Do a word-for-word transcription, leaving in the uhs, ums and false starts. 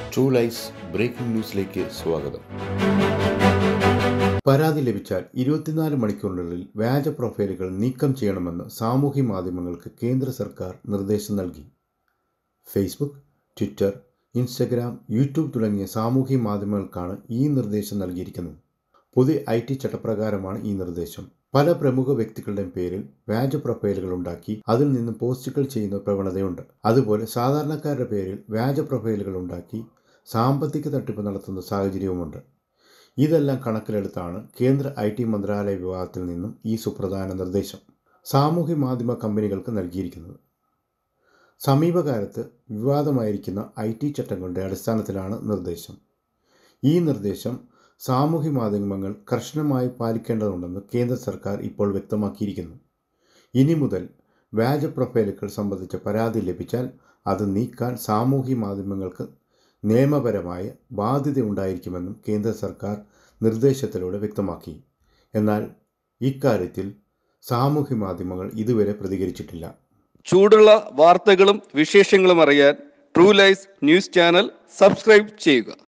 True lies breaking ന്യൂസിലേക്ക് സ്വാഗതം. പരാതി ലഭിച്ചാൽ ഇരുപത്തിനാല് മണിക്കൂറിനുള്ളിൽ വ്യാജ പ്രൊഫൈലുകൾ നീക്കം ചെയ്യണമെന്ന് സാമൂഹ്യ മാധ്യമങ്ങൾക്ക് കേന്ദ്ര സർക്കാർ നിർദ്ദേശം നൽകി. ഫേസ്ബുക്ക്, ട്വിറ്റർ, ഇൻസ്റ്റഗ്രാം, യൂട്യൂബ് തുടങ്ങിയ സാമൂഹ്യ മാധ്യമങ്ങൾക്കാണ് ഈ നിർദ്ദേശം നൽകിയിരിക്കുന്നത്. പുതിയ ഐ ടി ചട്ടപ്രകാരമാണ് ഈ നിർദ്ദേശം. പല പ്രമുഖ വ്യക്തികളുടെയും പേരിൽ വ്യാജ പ്രൊഫൈലുകൾ ഉണ്ടാക്കി അതിൽ നിന്ന് പോസ്റ്റുകൾ ചെയ്യുന്ന പ്രവണതയുണ്ട്. അതുപോലെ സാധാരണക്കാരുടെ പേരിൽ വ്യാജ പ്രൊഫൈലുകൾ ഉണ്ടാക്കി സാമ്പത്തിക തട്ടിപ്പ് നടത്തുന്ന സാഹചര്യവുമുണ്ട്. ഇതെല്ലാം കണക്കിലെടുത്താണ് കേന്ദ്ര ഐ ടി മന്ത്രാലയ വിഭാഗത്തിൽ നിന്നും ഈ സുപ്രധാന നിർദ്ദേശം സാമൂഹ്യ മാധ്യമ കമ്പനികൾക്ക് നൽകിയിരിക്കുന്നത്. സമീപകാലത്ത് വിവാദമായിരിക്കുന്ന ഐ ടി ചട്ടങ്ങളുടെ അടിസ്ഥാനത്തിലാണ് നിർദ്ദേശം. ഈ നിർദ്ദേശം സാമൂഹ്യ മാധ്യമങ്ങൾ കർശനമായി പാലിക്കേണ്ടതുണ്ടെന്ന് കേന്ദ്ര സർക്കാർ ഇപ്പോൾ വ്യക്തമാക്കിയിരിക്കുന്നു. ഇനി മുതൽ വ്യാജ പ്രൊഫൈലുകൾ സംബന്ധിച്ച പരാതി ലഭിച്ചാൽ അത് നീക്കാൻ സാമൂഹ്യ മാധ്യമങ്ങൾക്ക് നിയമപരമായ ബാധ്യത ഉണ്ടായിരിക്കുമെന്നും കേന്ദ്ര സർക്കാർ നിർദ്ദേശത്തിലൂടെ വ്യക്തമാക്കി. എന്നാൽ ഇക്കാര്യത്തിൽ സാമൂഹ്യ മാധ്യമങ്ങൾ ഇതുവരെ പ്രതികരിച്ചിട്ടില്ല. ചൂടുള്ള വാർത്തകളും വിശേഷങ്ങളും അറിയാൻ true lies news channel subscribe ചെയ്യുക.